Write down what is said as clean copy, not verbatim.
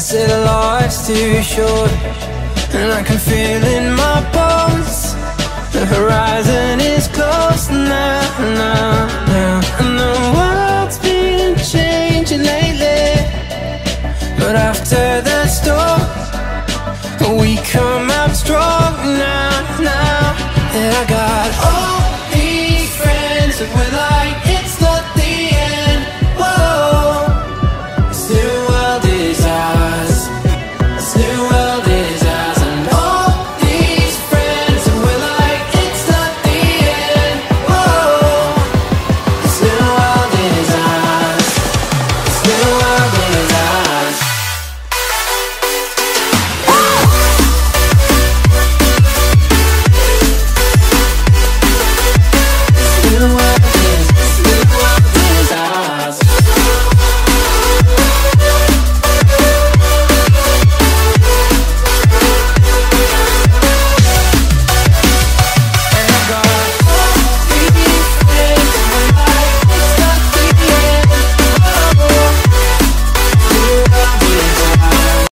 say that life's too short, and I can feel in my bones the horizon is close now, now, now. And the world's been changing lately, but after the storm we come out strong now, now. And I got all these friends that will I